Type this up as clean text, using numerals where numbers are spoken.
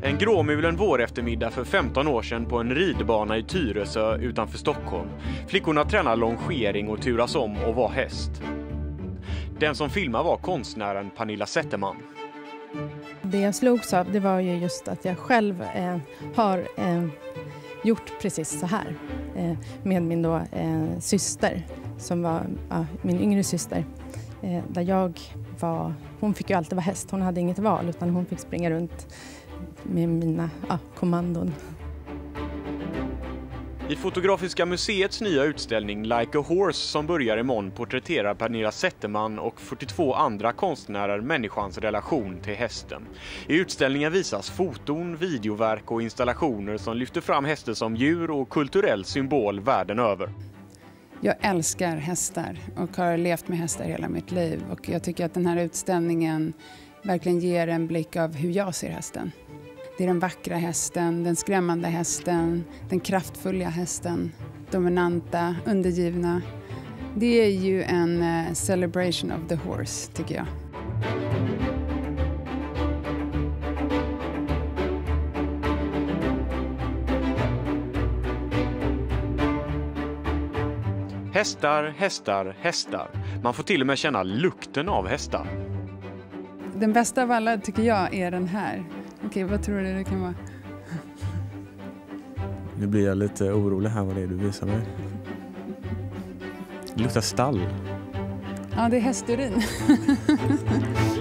En gråmulen våreftermiddag för 15 år sedan på en ridbana i Tyresö utanför Stockholm. Flickorna tränar longering och turas om och var häst. Den som filmar var konstnären Pernilla Zetterman. Det jag slogs av, det var ju just att jag själv har gjort precis så här med min då, syster som var min yngre syster. Där jag var, hon fick ju alltid vara häst, hon hade inget val utan hon fick springa runt med mina kommandon. I Fotografiska museets nya utställning Like a Horse som börjar imorgon porträtterar Pernilla Zetterman och 42 andra konstnärer människans relation till hästen. I utställningen visas foton, videoverk och installationer som lyfter fram hästen som djur och kulturell symbol världen över. Jag älskar hästar och har levt med hästar hela mitt liv. Och jag tycker att den här utställningen verkligen ger en blick av hur jag ser hästen. Det är den vackra hästen, den skrämmande hästen, den kraftfulla hästen, dominanta, undergivna. Det är ju en celebration of the horse, tycker jag. Hästar, hästar, hästar. Man får till och med känna lukten av hästar. Den bästa av alla tycker jag är den här. Okej, vad tror du det kan vara? Nu blir jag lite orolig här vad det är du visar mig. Det luktar stall. Ja, det är hästurin.